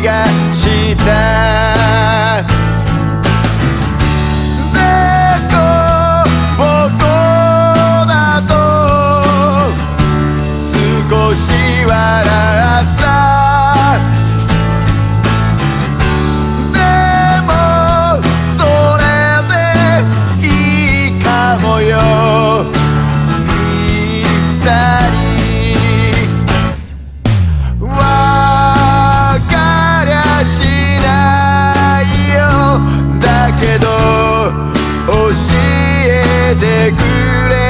がした猫ぼこだと少し笑ったでもそれでいいかもよ言ったりわかりゃしないよだけど教えてくれ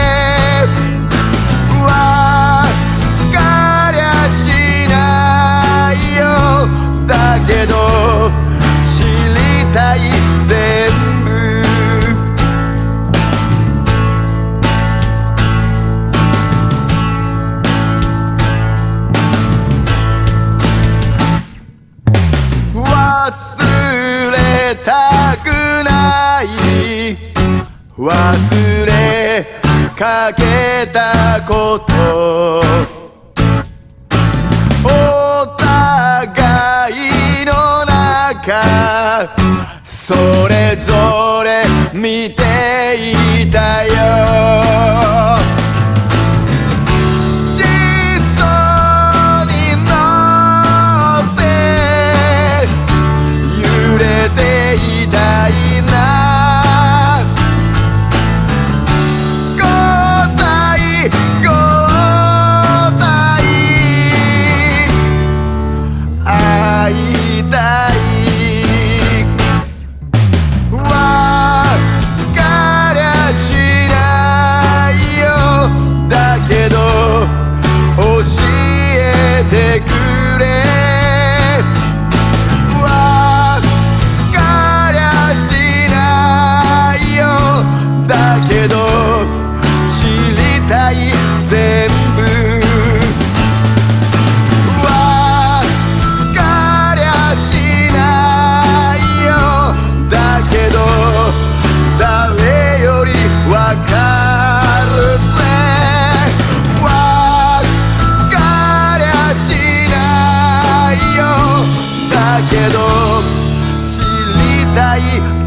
わかりゃしないよだけど知りたい全部忘れたくない忘れかけたことお互いの中それぞれ見ていたよシソに乗って揺れていたいな交代交代会いたいわかりゃしないよだけど教えてくれわかりゃしないよだけど知りたい全部わかりゃしないよだけど誰よりわかるぜわかりゃしないよだけど知りたい